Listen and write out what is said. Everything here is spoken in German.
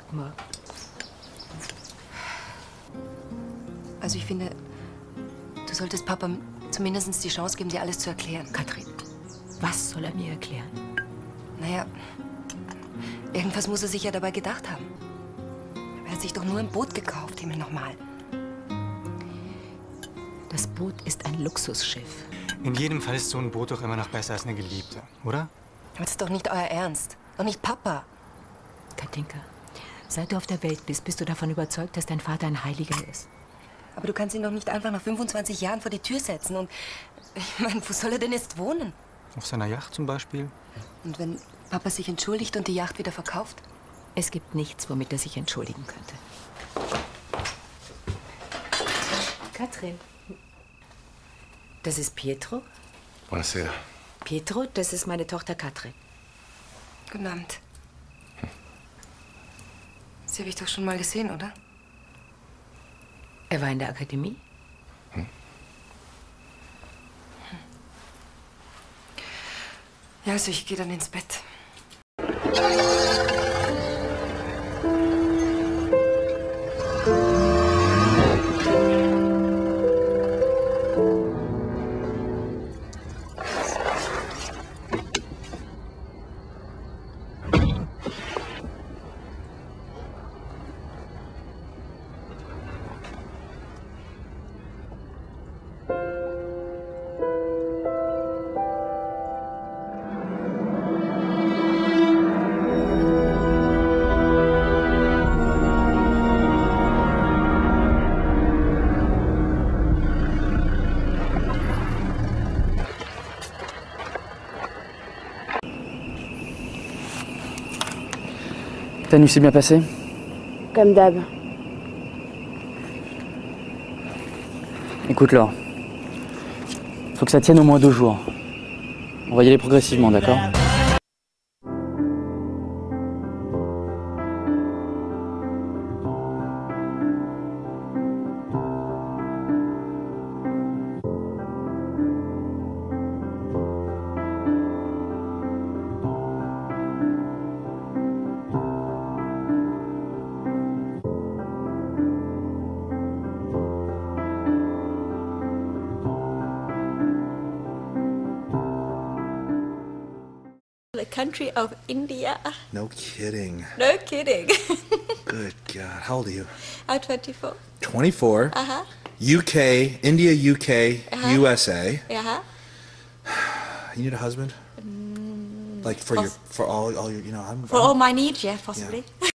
Guten Morgen. Also ich finde, du solltest Papa zumindest die Chance geben, dir alles zu erklären. Katrin, was soll er mir erklären? Naja, irgendwas muss er sich ja dabei gedacht haben. Er hat sich doch nur ein Boot gekauft, Himmel nochmal. Das Boot ist ein Luxusschiff. In jedem Fall ist so ein Boot doch immer noch besser als eine Geliebte, oder? Aber das ist doch nicht euer Ernst. Doch nicht Papa. Katinka, seit du auf der Welt bist, bist du davon überzeugt, dass dein Vater ein Heiliger ist. Aber du kannst ihn doch nicht einfach nach 25 Jahren vor die Tür setzen. Und ich meine, wo soll er denn jetzt wohnen? Auf seiner Yacht zum Beispiel? Und wenn Papa sich entschuldigt und die Yacht wieder verkauft? Es gibt nichts, womit er sich entschuldigen könnte. Katrin. Das ist Pietro. Buonasera. Pietro, das ist meine Tochter Katrin. Guten Abend. Sie habe ich doch schon mal gesehen, oder? Er war in der Akademie. Ja, also ich gehe dann ins Bett. Ta nuit s'est bien passée? Comme d'hab. Écoute Laure, faut que ça tienne au moins 2 jours. On va y aller progressivement, d'accord? The country of India. No kidding. No kidding. Good God. How old are you? I'm 24. 24. Uh-huh. UK, India, UK, USA. Uh-huh. You need a husband? Like for all your, you know, For all my needs, yeah, possibly. Yeah.